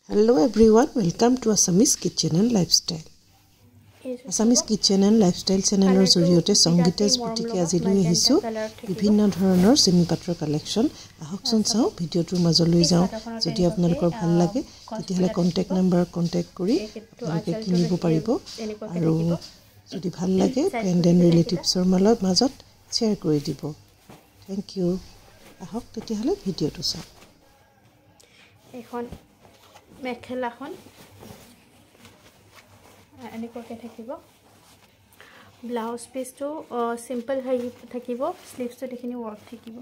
Hello everyone, welcome to Assamese Kitchen and Lifestyle. Assamese Kitchen and Lifestyle channel জৰিয়তে সংগীতা's বুটিকে আজি লৈ আহিছো বিভিন্ন ধৰণৰ চেমি পাটৰ কালেকচন আহকচোন চাও ভিডিওটোৰ মাজলৈ যাও যদি আপোনালোকৰ ভাল লাগে তেতিয়াহলে কন্টাক্ট নাম্বাৰ কন্টাক্ট কৰি আপোনালোকে কিনিব পাৰিব আৰু যদি ভাল লাগে ফ্ৰেন্ড এণ্ড ৰিলেটিভছৰ মাজত শেয়াৰ কৰি দিব থ্যাংক ইউ আহক তেতিয়াহলে ভিডিওটো চাও এখন মেখেলাখন এনেকুৱাকৈ থাকিব ব্লাউজ পিসটো সিম্পল হৈ থাকিব স্লিভছটো দেখিনি ওয়ার্ক থাকিব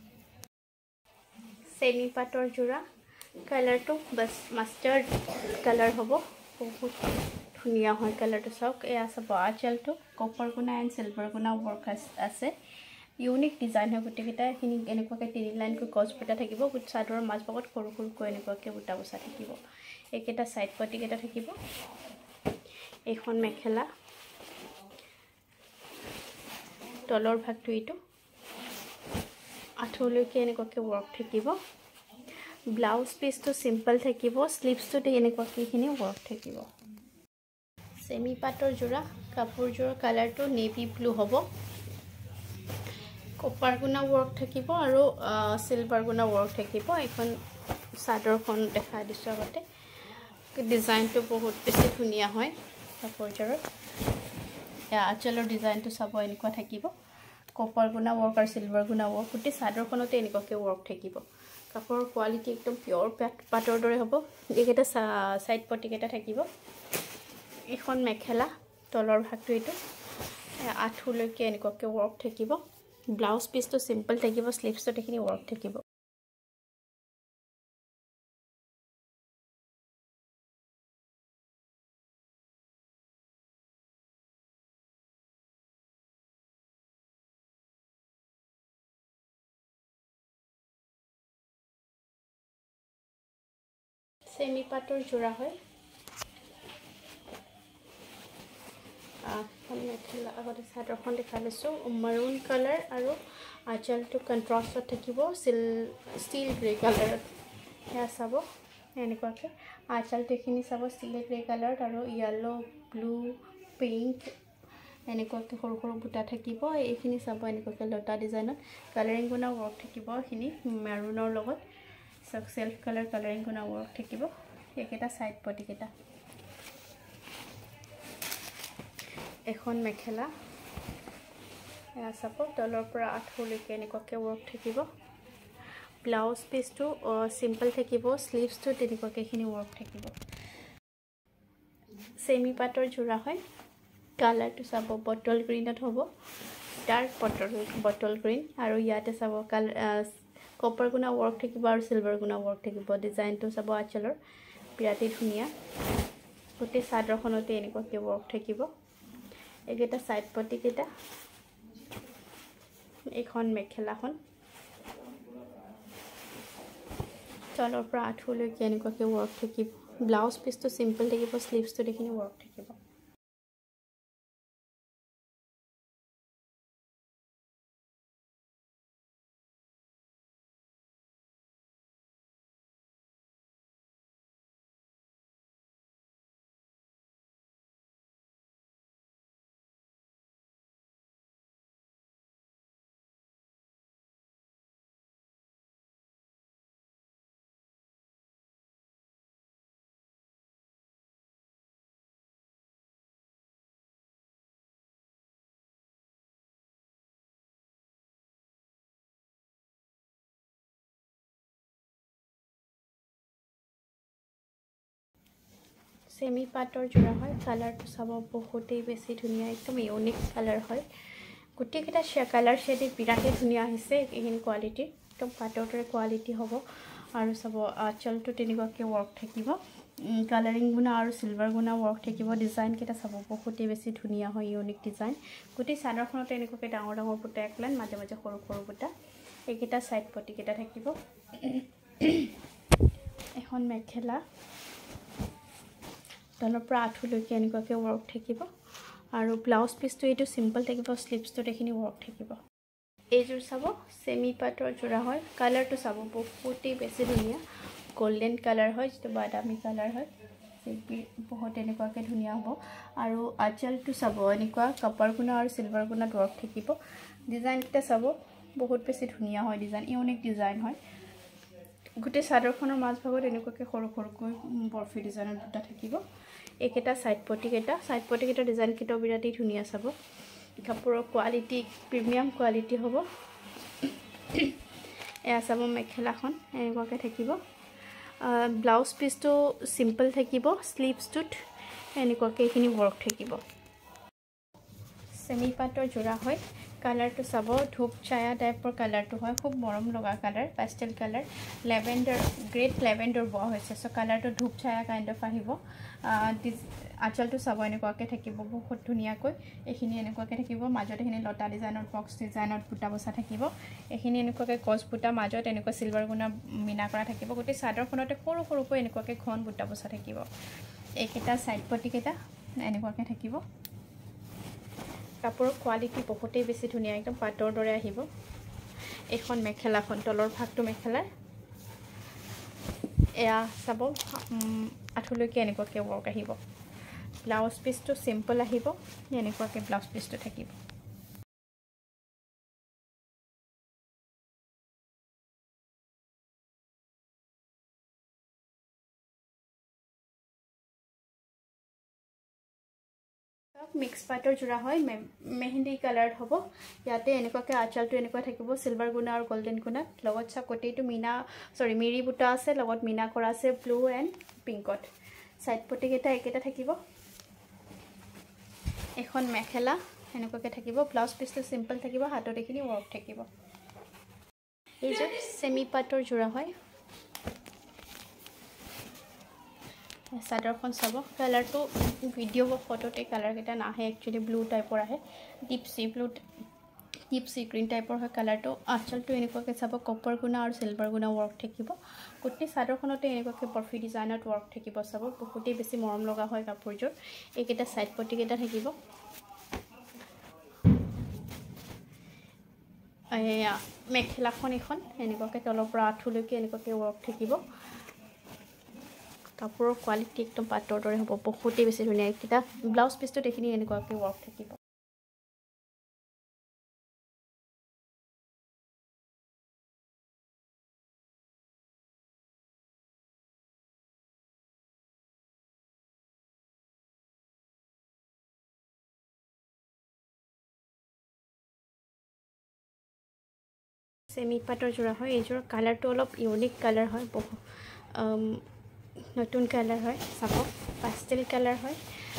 সেমি পাটৰ জোৰা কালাৰটো বাস মাস্টাৰ্ড কালাৰ হ'ব বহুত ধুনীয়া হয় কালাৰটো চাওক এয়া সব আঁচলটো কপাৰ গুণা এণ্ড সিলভাৰ গুণা ওয়ার্ক আছে ইউনিক ডিজাইন হয় গুটেকেটা খিনি এনেকুৱাকৈ তিনি লাইন কৈ গছ বুটা থাকিব গুট চাদৰৰ মাজভাগত সৰু সৰু কৈ এনেকুৱাকৈ বুটা বসা থাকিব একেটা সাইড পটিকেটা থাকিব এখন মেখেলা তলৰ ভাগটো এটো আঠলৈকে এনেকুৱাকৈ ওয়ার্ক থাকিব ব্লাউজ পিসটো সিম্পল থাকিব স্লিভছটো এনেকুৱাকৈ খিনি ওয়ার্ক থাকিব সেমি পাটৰ জোৰা কাপোৰজোৰৰ কালাৰটো নেভি ব্লু হ'ব কপাৰ গুণা ওয়ার্ক থাকিব আৰু সিলভাৰ গুণা ওয়ার্ক থাকিব এখন চাদৰখন দেখা দিছো আগতে ডিজাইনটো বহুত বেছি ধুনীয়া হয় কাপোৰজোৰৰ আঁচলৰ ডিজাইনটো চাব এনেকুৱা থাকিব কপাৰ গুণা ওয়ার্ক আৰু সিলভাৰ গুণা ওয়ার্ক গুটি চাদৰখনতে এনেকুৱাকৈ ওয়ার্ক থাকিব কাপোৰৰ কোৱালিটি একদম পিওৰ পাটৰ দৰে হ'ব এইকেইটা সাইড পটিকেটা থাকিব এখন মেখেলা তলৰ ভাগটো এটো আঠলৈকে এনেকুৱাকৈ ওয়ার্ক থাকিব ব্লাউজ পিসটো সিম্পল থাকিব স্লিভছটো দেখিনি ওয়ার্ক থাকিব সেমি পাটৰ জোৰা হয় মেখেলা আগতে চাদৰখন দেখা লৈছো মাৰুন কালাৰ আৰু আঁচলটো কন্ট্ৰাষ্টত থাকিব ষ্টিল গ্ৰে কালাৰত এয়া চাব এনেকুৱাকৈ আঁচলটো এখিনি চাব ষ্টিল গ্ৰে কালাৰত আৰু য়েলো ব্লু পিংক এনেকুৱাকৈ সৰু সৰু বুটা থাকিব এইখিনি চাব এনেকুৱাকৈ লতা ডিজাইনত কালাৰিং গুণা ওয়ার্ক থাকিব এখিনি মাৰুনৰ লগত সেলফ কালাৰ কালাৰিং গুণা ওয়ার্ক থাকিব একেটা সাইড পটিকেটা এখন মেখেলা এয়া চাব তলৰ পৰা আঠলৈকে এনেকুৱাকৈ ওয়ার্ক থাকিব ব্লাউজ পিসটো সিম্পল থাকিব স্লিভছটো তেনেকুৱাকৈ খিনি ওয়ার্ক থাকিব সেমি পাটৰ জোৰা হয় কালাৰটো চাব বটল গ্ৰীনত হ'ব ডাৰ্ক বটল গ্ৰীন আৰু ইয়াতে চাব কপাৰ গুণা ওয়ার্ক থাকিব আৰু সিলভাৰ গুণা ওয়ার্ক থাকিব ডিজাইনটো চাব আঁচলৰ বিৰাটি ধুনীয়া গোটেই চাদৰখনতে এনেকুৱাকৈ ওয়ার্ক থাকিব একেটা সাইড পটিকেটা এখন মেখেলাখন তলৰ পৰা আঠলৈকে এনেকুৱাকৈ ওয়ার্ক থাকিব ব্লাউজ পিসটো সিম্পল থাকিব স্লিভছটো দেখিনি ওয়ার্ক থাকিব সেমি পাটৰ জোৰা হয় কালাৰটো চাব বহুতেই বেছি ধুনীয়া একদম ইউনিক কালাৰ হয় গুটেকেটা কালাৰ শেডে বিৰাটি ধুনীয়া হৈছে এইখিনি কোৱালিটি একদম পাটৰ দৰে কোৱালিটি হ'ব আৰু চাব আঁচলটো তেনেকুৱাকৈ ওয়ার্ক থাকিব কালাৰিং গুণা আৰু সিলভাৰ গুণা ওয়ার্ক থাকিব ডিজাইন কেইটা চাব বহুতেই বেছি ধুনীয়া হয় ইউনিক ডিজাইন গোটেই চাদৰখনতে এনেকুৱাকৈ ডাঙৰ ডাঙৰ বুটা এক লাইন মাজে মাজে সৰু সৰু বুটা এইকেইটা সাইড পটিকেটা থাকিব এখন মেখেলা তলৰ পৰা আঠলৈকে এনেকুৱাকৈ ওয়ার্ক থাকিব আৰু ব্লাউজ পিসটো এটো সিম্পল থাকিব স্লিভছটো দেখিনি ওয়ার্ক থাকিব এইযোৰ চাব সেমি পাটৰ জোৰা হয় কালাৰটো চাব বহুতেই বেছি ধুনীয়া গোল্ডেন কালাৰ হয় যেটো বাদামী কালাৰ হয় বহুত এনেকুৱাকৈ ধুনীয়া হ'ব আৰু আঁচলটো চাব এনেকুৱা কপাৰ গুণা আৰু সিলভাৰ গুণাত ৱৰ্ক থাকিব ডিজাইনটা চাব বহুত বেছি ধুনীয়া হয় ডিজাইন ইউনিক ডিজাইন হয় গোটে চাদৰখনৰ মাজভাগত এনেকুৱাকৈ সৰু সৰুকৈ বৰফি ডিজাইনৰ দুটা থাকিব একেটা সাইড পটিকেটা ডিজাইন কিটো বিৰাটি ধুনীয়া চাব কাপোৰৰ কোৱালিটি প্ৰিমিয়াম কোৱালিটি হ'ব এয়া চাব মেখেলাখন এনেকুৱাকৈ থাকিব ব্লাউজ পিসটো সিম্পল থাকিব স্লিভছটোত এনেকুৱাকৈ এখিনি ৱৰ্ক থাকিব সেমি পাটৰ জোৰা হয় কালাৰটো চাব ধূপ ছায়া টাইপৰ কালাৰটো হয় খুব মৰম লগা colour pastel colour lavender great lavender বোৱা হৈছে সো কালাৰটো ধূপ ছায়া কাইন্ড অফ আহিব আঁচলটো চাব এনেকুৱাকৈ থাকিব বহুত ধুনীয়াকৈ এখিনি এনেকুৱাকৈ থাকিব মাজত এখিনি লতা ডিজাইনৰ বক্স ডিজাইনত বুটা বসা থাকিব এখিনি এনেকুৱাকৈ কস বুটা মাজত এনেকুৱা সিলভাৰ গুণা মিনা কৰা থাকিব গোটে চাদৰখনতে সৰু সৰুকৈ এনেকুৱাকৈ ঘন বুটা বসা থাকিব এইকেটা সাইড পটিকেটা এনেকুৱাকৈ থাকিব কাপোৰৰ কোৱালিটি বহুতেই বেছি ধুনীয়া একদম পাটৰ দৰে আহিব এখন মেখেলাখন তলৰ ভাগটো মেখেলাৰ এয়া চাব আঠলৈকে এনেকুৱাকৈ ৱৰ্ক আহিব ব্লাউজ পিসটো সিম্পল আহিব এনেকুৱাকৈ ব্লাউজ পিসটো থাকিব মিক্স পাটৰ জোৰা হয় মেহেন্দি কালাৰ হ'ব ইয়াতে এনেকুৱাকৈ আঁচলটো এনেকুৱা থাকিব সিলভাৰ গুণা আৰু গোল্ডেন গুণাত লগত সব কোটেটো মিনা মিৰি বুটা আছে লগত মিনা কৰা আছে ব্লু এণ্ড পিংকত সাইড পটিকেটা একেটা থাকিব এখন মেখেলা এনেকুৱাকৈ থাকিব ব্লাউজ পিসটো সিম্পল থাকিব হাতত এখিনি ৱৰ্ক থাকিব এই যে সেমি পাটৰ জোৰা হয় চাদৰখন চাব কালাৰটো ভিডিঅ' বা ফটোতে কালাৰ কেইটা নাহে একচুয়ালি ব্লু টাইপৰ আহে ডিপ সি গ্ৰীণ টাইপৰ হয় কালাৰটো আঁচলটো এনেকুৱাকৈ চাব কপাৰ গুণা আৰু সিলভাৰ গুণা ৱৰ্ক থাকিব গোটেই চাদৰখনতে এনেকুৱাকৈ বৰফি ডিজাইনত ৱৰ্ক থাকিব চাব বহুতেই বেছি মৰম লগা হয় কাপোৰযোৰ এইকেইটা সাইড পটিকেটা থাকিব এয়া মেখেলাখন এখন এনেকুৱাকৈ তলৰ পৰা আঁঠুলৈকে এনেকুৱাকৈ ৱৰ্ক থাকিব কাপোৰৰ কোৱালিটি একদম পাটৰ দৰে হ'ব বহুতেই বেছি ধুনীয়া এইকেইটা ব্লাউজ পিসটোত এখিনি এনেকুৱাকৈ ৱৰ্ক থাকিব সেমি পাটৰ জোৰা হয় এইযোৰ কালাৰটো অলপ ইউনিক কালাৰ হয় বহু নতুন কালাৰ হয় চাব পাষ্টেল কালাৰ হয়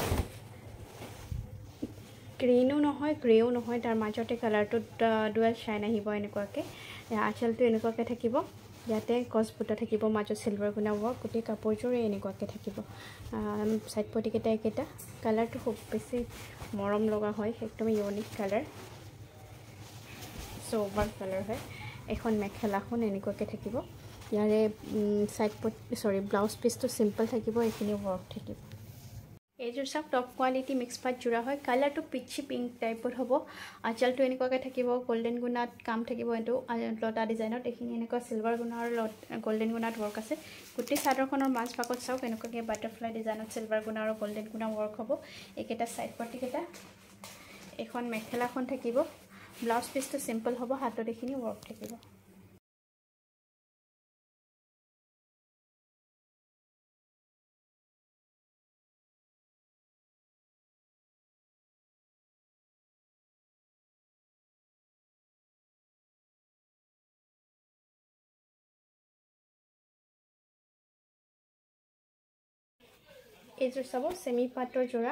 গ্ৰীনো নহয় গ্ৰেও নহয় তাৰ মাজতে কালাৰটো ডুৱেল শাইন আহিব এনেকুৱাকৈ আঁচলটো এনেকুৱাকৈ থাকিব ইয়াতে কস বুটা থাকিব মাজত সিলভাৰ গুণা ৱৰ্ক গোটেই কাপোৰযোৰ এনেকুৱাকৈ থাকিব সাইড পটিকেটা একেটা কালাৰটো খুব বেছি মৰম লগা হয় একদম ইউনিক কালাৰ সোভাৰ কালাৰ হয় এখন মেখেলাখন এনেকুৱাকৈ থাকিব ইয়াৰে সাইড ব্লাউজ পিসটো সিম্পল থাকিব এখিনি ৱৰ্ক থাকিব এইযোৰ সব টপ কোৱালিটি মিক্স পাট জোৰা হয় কালাৰটো পিচি পিংক টাইপৰ হ'ব আঁচলটো এনেকুৱাকৈ থাকিব গোল্ডেন গুণাত কাম থাকিব এইটো লতা ডিজাইনত এখিনি এনেকুৱা সিলভাৰ গুণা আৰু গোল্ডেন গুণাত ৱৰ্ক আছে গোটেই চাদৰখনৰ মাজ ভাগত চাওক এনেকুৱাকৈ বাটাৰফ্লাই ডিজাইনত সিলভাৰ গুণা আৰু গোল্ডেন গুণা ৱৰ্ক হ'ব একেটা সাইড পটিকেটা এখন মেখেলাখন থাকিব ব্লাউজ পিসটো সিম্পল হ'ব হাতত এখিনি ৱৰ্ক থাকিব এইযোৰ চাব সেমি পাটৰ জোৰা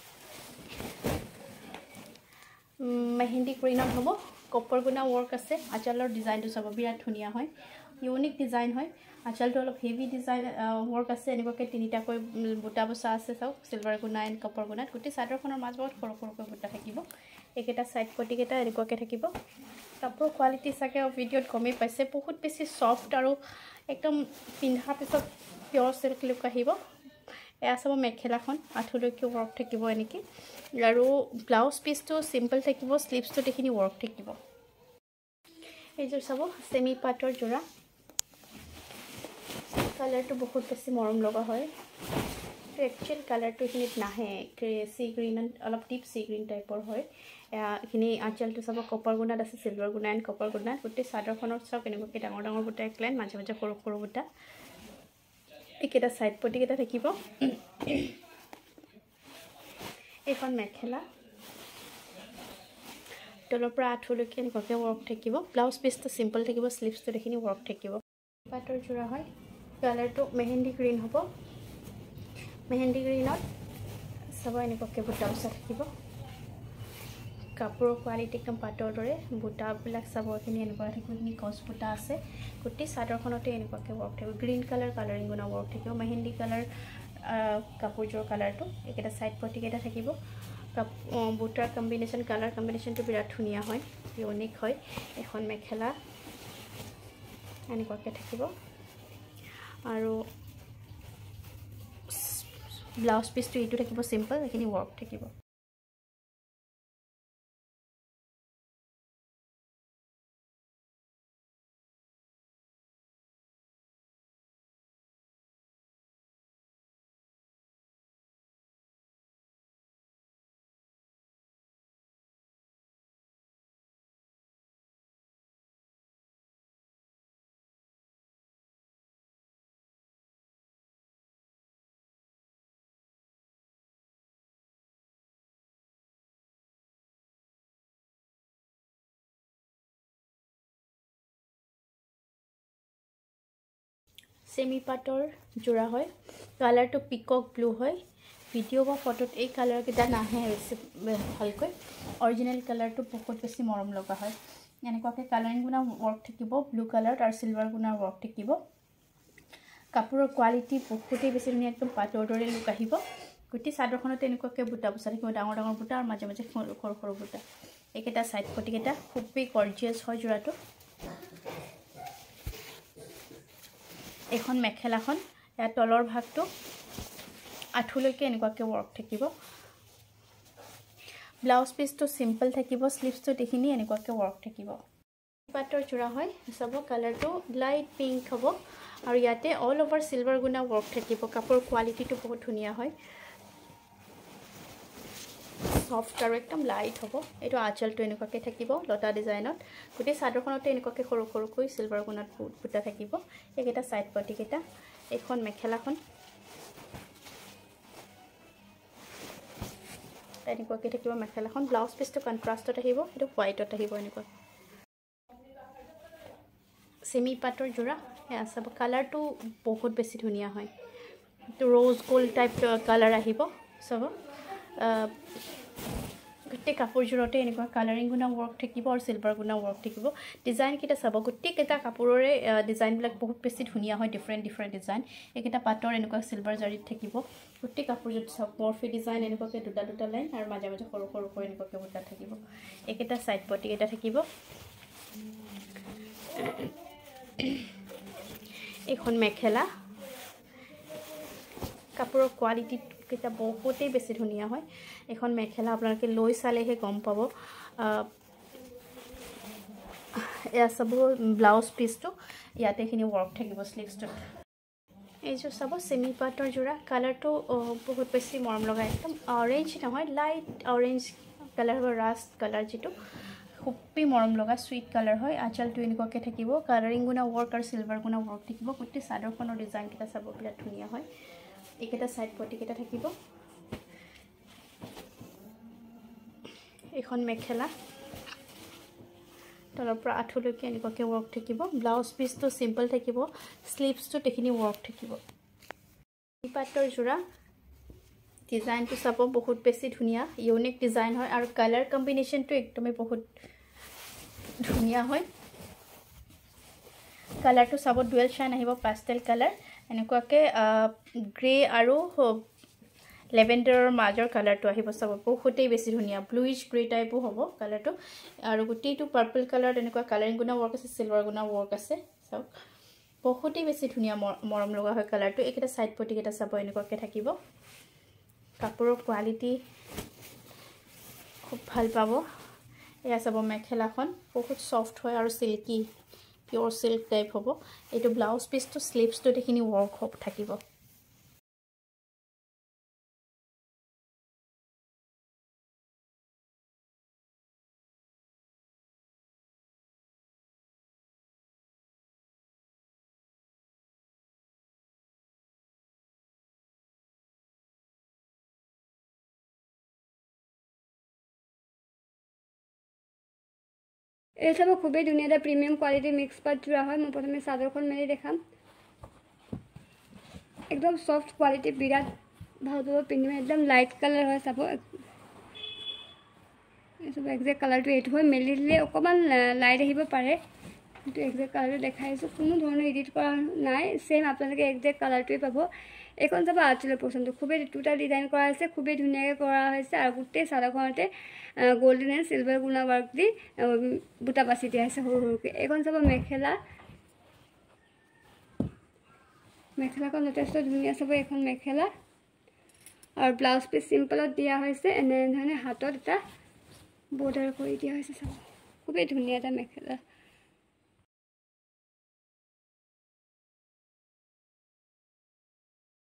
মেহেন্দি গ্ৰীনত হ'ব কপাৰ গুণা ৱৰ্ক আছে আঁচলৰ ডিজাইনটো চাব বিৰাট ধুনীয়া হয় ইউনিক ডিজাইন হয় আঁচলটো অলপ হেভি ডিজাইন ৱৰ্ক আছে এনেকুৱাকৈ তিনিটাকৈ বুটা বসা আছে চাওক সিলভাৰ গুণা এণ্ড কপাৰ গুণাত গোটেই চাদৰখনৰ মাজত সৰু সৰুকৈ বুটা থাকিব এইকেইটা সাইড পটিকেটা এনেকুৱাকৈ থাকিব কাপোৰৰ কোৱালিটি চাগে ভিডিঅ'ত গমেই পাইছে বহুত বেছি সফ্ট আৰু একদম পিন্ধাৰ পিছত পিয়ৰ সিল্ক লুক আহিব এয়া চাব মেখেলাখন আঁঠুলৈকে ৱৰ্ক থাকিব এনেকৈ আৰু ব্লাউজ পিসটো সিম্পল থাকিব স্লিভছটোত এখিনি ৱৰ্ক থাকিব এইযোৰ চাব সেমি পাটৰ জোৰা কালাৰটো বহুত বেছি মৰম লগা হয় তো একচুৱেল কালাৰটো এইখিনিত নাহে সি গ্ৰীণ অলপ ডিপ সি গ্ৰীণ টাইপৰ হয় এইখিনি আঁচলটো চাব কপাৰ গুণাত আছে চিলভাৰ গুণা এণ্ড কপাৰ গুণাত গোটেই চাদৰখনত চাওক এনেকুৱাকৈ ডাঙৰ ডাঙৰ বুটা এক লাইন মাজে মাজে সৰু সৰু বুটা এইকেইটা ছাইড পটিকেইটা থাকিব এইখন মেখেলা তলৰ পৰা আঁঠুলৈকে এনেকুৱাকৈ ৱৰ্ক থাকিব ব্লাউজ পিচটো চিম্পল থাকিব স্লিভছটো এইখিনি ৱৰ্ক থাকিব পাটৰ যোৰা হয় কালাৰটো মেহেন্দি গ্ৰীণ হ'ব মেহেন্দি গ্ৰীণত চাব এনেকুৱাকৈ বুটা বচা থাকিব কাপোৰৰ কোৱালিটি একদম পাটৰ দৰে বুটাবিলাক চাব এইখিনি এনেকুৱা থাকিব এইখিনি কচ বুটা আছে গোটেই চাদৰখনতে এনেকুৱাকৈ ৱৰ্ক থাকিব গ্ৰীণ কালাৰ কালাৰিং গুণা ৱৰ্ক থাকিব মেহেন্দি কালাৰ কাপোৰযোৰ কালাৰটো এইকেইটা ছাইড পটিকেইটা থাকিব বুটাৰ কম্বিনেশ্যন কালাৰ কম্বিনেশ্যনটো বিৰাট ধুনীয়া হয় ইউনিক হয় এখন মেখেলা এনেকুৱাকৈ থাকিব আৰু ব্লাউজ পিচটো এইটো থাকিব চিম্পল এইখিনি ৱৰ্ক থাকিব सेमी पाटर जोड़ा है कलर तो पिকক ब्लू है भिडिओ बा फटोत एक कलर केटा नाहे भालक अरिजिनल कलर तो बहुत बेसि मरम लगा है एनेकुवाके कलरिंग गुना वर्क थकिबो ब्लू कलर और सिल्वर गुना वर्क थकिबो कापोर क्वालिटी बहुते बेसि धुनिया एकदम पाटर दरे लुक आहिबो गुटी सादरखनते एनेकुवाके बुटा बसा थकिबो डांगर डांगर बुटा और माजे माजे खर खर बुटा एकेटा साइड पटिकेटा खूबे गॉर्जियस है जोड़ातो এখন মেখেলাখন या তলৰ ভাগটো আঁঠুলৈকে এনেকুৱাকৈ ৱৰ্ক থাকিব ব্লাউজ পিচটো সিম্পল থাকিব স্লিভছটো দেখিনি এনেকুৱাকৈ ৱৰ্ক থাকিব পাটৰ জোৰা হয় সব কালাৰটো লাইট পিংক হ'ব আৰু ইয়াতে অল ওভাৰ সিলভাৰ গুণা ৱৰ্ক থাকিব কাপোৰ কোৱালিটিটো বহুত ধুনীয়া হয় সফট আৰু একদম লাইট হ'ব এটো আঁচলটো এনেকুৱাকৈ থাকিব লতা ডিজাইনত গুটি চাদৰখনতে এনেকুৱাকৈ সৰু সৰুকৈ সিলভাৰ গুণাত বুটা থাকিব একেটা সাইড পটিকেটা এখন মেখেলাখন এনেকুৱাকৈ থাকিব মেখেলাখন ব্লাউজ পিচটো কন্ট্ৰাষ্টত আহিব এটো হোৱাইটত আহিব এনেকুৱা সেমি পাটৰ জোৰা সব কালাৰটো বহুত বেছি ধুনীয়া হয় তো रोज গোল্ড টাইপ কালাৰ আহিব সব गुटे कापोरजोरते एनेकुवा कालारिंग गुना वर्क थकिबो और सिल्वर गुना वर्क थकिबो डिजाइन किटा सब गुटे केटा कापोररे डिजाइन बिलाक बहुत बेसि धुनिया হয় डिफरेंट डिफरेंट डिजाइन एकेटा पाटर एनेकुवा सिल्वर जरित थकिबो गुटे कापोरजोर सब मर्फी डिजाइन एनेकुवाके दुटा दुटा लाइन और माजे माजे सरो सरो को एनेकुवाके बुटा थकिबो एकेटा साइड पटी केटा थकिबो এখন মেখেলা কাপোৰৰ কোৱালিটি কেটা বহুতেই বেছি ধুনিয়া হয় এখন মেখেলা আপোনালোকে লৈ চালেহে গম পাব এয়া সব ব্লাউজ পিচটো ইয়াতে খিনি ওয়ার্ক থাকিব স্লিভছটো এই যে সব সেমি পাটৰ জোৰা কালাৰটো বহুত বেছি মৰম লগা একদম অৰেঞ্জ নহয় লাইট অৰেঞ্জ কালাৰ হয় ৰাষ্ট কালাৰ যেটো খুবই মৰম লগা সুইট কালাৰ হয় আঁচলটো এনেকুৱাকৈ থাকিব কালাৰিং গুনা ওয়ার্ক আৰু সিলভাৰ গুনা ওয়ার্ক থাকিব গোটেই চাদৰখনৰ ডিজাইন কেটা সব বিৰাট ধুনিয়া হয় একেটা সাইড পটিকেটা থাকিব এখন মেখেলা তলৰ পৰা আঁঠুলৈকে এনেকুৱাকৈ ওয়ার্ক থাকিব ব্লাউজ পিচটো সিম্পল থাকিব স্লিভছটো তেখিনি ওয়ার্ক থাকিব পাটৰ জোৰা ডিজাইনটো সব বহুত বেছি ধুনিয়া ইউনিক ডিজাইন হয় আৰু কালাৰ কম্বিনেশনটো একদমই বহুত ধুনিয়া হয় কালাৰটো সব ডুৱেল শাইন আহিব পাস্টেল কালাৰ এনেকুৱাকৈ গ্ৰে আৰু লেভেণ্ডাৰৰ মাজৰ কালাৰটো আহিব সব বহুতেই বেছি ধুনিয়া ব্লুইশ গ্ৰে টাইপো হ'ব কালাৰটো আৰু গুটিটো পাৰ্পল কালাৰ এনেকুৱা কালাৰিং গুনা ওয়ার্ক আছে সিলভাৰ গুনা ওয়ার্ক আছে সব বহুতেই বেছি ধুনিয়া মৰম লগা হয় কালাৰটো একেটা সাইড পটিকেটা সব এনেকুৱাকৈ থাকিব কাপোৰৰ কোৱালিটি খুব ভাল পাব এয়া সব মেখেলাখন বহুত সফট হয় আৰু সিল্কি পিওৰ সিল্ক টাইপ হ'ব এইটো ব্লাউজ পিসটো স্লিভছটো দেখিনি ওয়ার্ক হ'ব থাকিব এই সব খুবই ধুনীয়া এটা প্রিমিয়াম কোয়ালিটি মিক্স পাট যোৰা হয় মই প্ৰথমে চাদৰখন মেলি দেখাম একদম সফট কোয়ালিটি বিৰাট ভাল হ'ব পিন্ধিব একদম লাইট কালাৰ হয় চাব এই সব এক্সাক্ট কালাৰটো এইটো হয় মেলি দিলে অকমান লাইট আহিব পাৰে কিন্তু এক্সাক্ট কালাৰটো দেখাইছো কোনো ধৰণৰ এডিট কৰা নাই সেম আপোনালোকে এক্সাক্ট কালাৰটোই পাব এখন চাব আঁচলৰ পছন্দ খুবই দুটা ডিজাইন কৰা আছে খুবই ধুনীয়াকৈ কৰা হৈছে আৰু গোটেই চাদৰখনতে গোল্ডেন এণ্ড সিলভাৰ গুণা ওয়ার্ক দি বুটা বাছি দিয়া আছে সৰু সৰুকৈ এখন চাব মেখেলাখন যথেষ্ট ধুনীয়া চাব এখন মেখেলা আৰু ব্লাউজ পিস সিম্পলত দিয়া হৈছে এনে ধৰণে হাতত এটা বৰ্ডাৰ কৰি দিয়া হৈছে চাব খুবই ধুনীয়া এটা মেখেলা